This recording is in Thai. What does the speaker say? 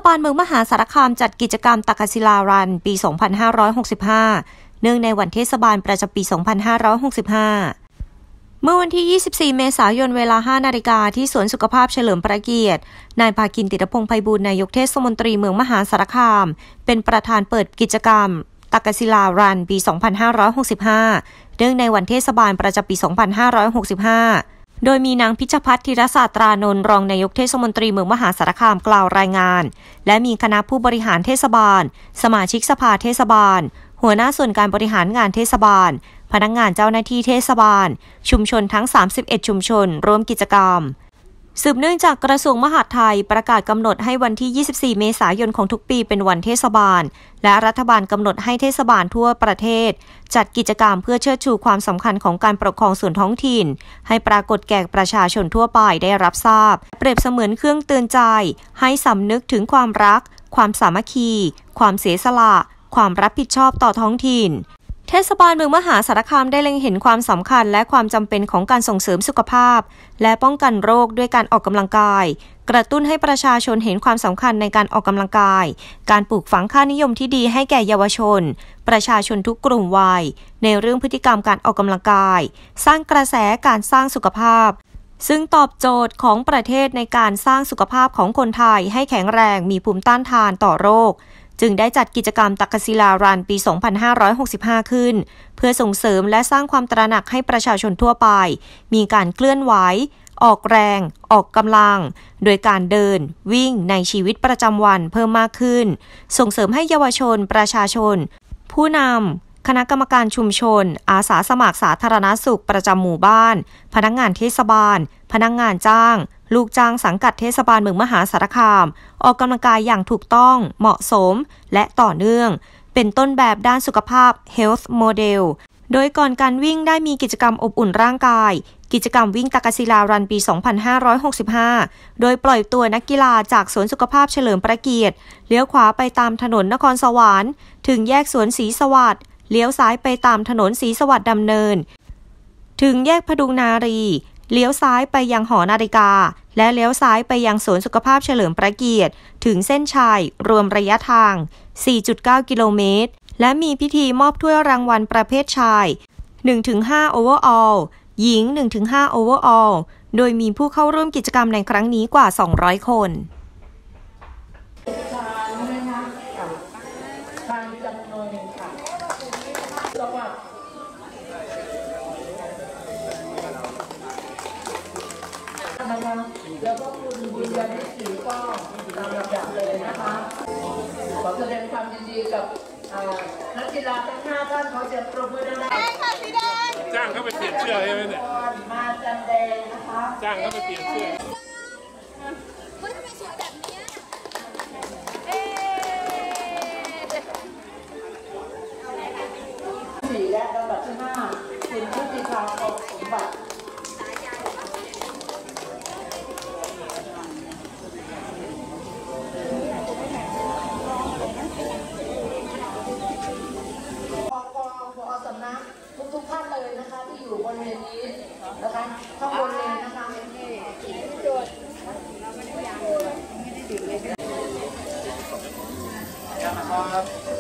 าลเมืองมหาสารคามจัดกิจกรรมตักศิลารันปี 2565 เนื่องในวันเทศบาลประจำปี 2565 เมื่อวันที่ 24 เมษายนเวลา 5 นาฬิกาที่สวนสุขภาพเฉลิมพระเกียรตินายภาคิน ติรพงษ์ไพบูลย์นายกเทศมนตรีเมืองมหาสารคามเป็นประธานเปิดกิจกรรมตักศิลารันปี 2565 เนื่องในวันเทศบาลประจำปี 2565 โดยมีนางพิชภัทร ธีรศาสตรานนท์รองนายกเทศมนตรีเมืองมหาสารคามกล่าวรายงานและมีคณะผู้บริหารเทศบาลสมาชิกสภาเทศบาลหัวหน้าส่วนการบริหารงานเทศบาลพนักงานเจ้าหน้าที่เทศบาลชุมชนทั้ง31ชุมชนร่วมกิจกรรมสืบเนื่องจากกระทรวงมหาดไทยประกาศกำหนดให้วันที่ 24 เมษายนของทุกปีเป็นวันเทศบาลและรัฐบาลกำหนดให้เทศบาลทั่วประเทศจัดกิจกรรมเพื่อเชิดชูความสำคัญของการปกครองส่วนท้องถิ่นให้ปรากฏแก่ประชาชนทั่วไปได้รับทราบเปรียบเสมือนเครื่องเตือนใจให้สำนึกถึงความรักความสามัคคีความเสียสละความรับผิดชอบต่อท้องถิ่นเทศบาลเมืองมหาสารคามได้เล็งเห็นความสำคัญและความจำเป็นของการส่งเสริมสุขภาพและป้องกันโรคด้วยการออกกำลังกายกระตุ้นให้ประชาชนเห็นความสำคัญในการออกกำลังกายการปลูกฝังค่านิยมที่ดีให้แก่เยาวชนประชาชนทุกกลุ่มวัยในเรื่องพฤติกรรมการออกกำลังกายสร้างกระแสการสร้างสุขภาพซึ่งตอบโจทย์ของประเทศในการสร้างสุขภาพของคนไทยให้แข็งแรงมีภูมิต้านทานต่อโรคจึงได้จัดกิจกรรมตักศิลารันปี 2565 ขึ้นเพื่อส่งเสริมและสร้างความตระหนักให้ประชาชนทั่วไปมีการเคลื่อนไหวออกแรงออกกำลังโดยการเดินวิ่งในชีวิตประจำวันเพิ่มมากขึ้นส่งเสริมให้เยาวชนประชาชนผู้นำคณะกรรมการชุมชนอาสาสมัครสาธารณสุขประจำหมู่บ้านพนักงานเทศบาลพนักงานจ้างลูกจ้างสังกัดเทศบาลเมืองมหาสารคามออกกำลังกายอย่างถูกต้องเหมาะสมและต่อเนื่องเป็นต้นแบบด้านสุขภาพ Health Model โดยก่อนการวิ่งได้มีกิจกรรมอบอุ่นร่างกายกิจกรรมวิ่งตักศิลารันปี 2565 โดยปล่อยตัวนักกีฬาจากสวนสุขภาพเฉลิมพระเกียรติเลี้ยวขวาไปตามถนนนครสวรรค์ถึงแยกสวนศรีสวัสดิ์เลี้ยวซ้ายไปตามถนนศรีสวัสดิ์ดำเนินถึงแยกพดุงนารีเลี้ยวซ้ายไปยังหอนาฬิกาและเลี้ยวซ้ายไปยังสวนสุขภาพเฉลิมพระเกียรติถึงเส้นชัยรวมระยะทาง 4.9 กิโลเมตรและมีพิธีมอบถ้วยรางวัลประเภทชาย 1-5 Overall หญิง 1-5 Overall โดยมีผู้เข้าร่วมกิจกรรมในครั้งนี้กว่า 200 คนแล้วก็คุณบุญญาณิศรีก็ตามลำดับเลยนะคะขอแสดงความยินดีกับนักกีฬาทั้ง5ท่านขอเสียงปรบมือดังๆจ้างเขาไปเปลี่ยนเสื้อใช่ไหมเนี่ยมาจันแดงนะคะจ้างเขาไปเปลี่ยนเสื้อ 4และลำดับที่5คุณชุติภาคงสมบัติทุกท่านเลยนะคะที่อยู่บนเวทีนี้นะคะข้างบนเลยนะคะโจทย์เราไม่ได้ยังไม่ได้ดื่มเลย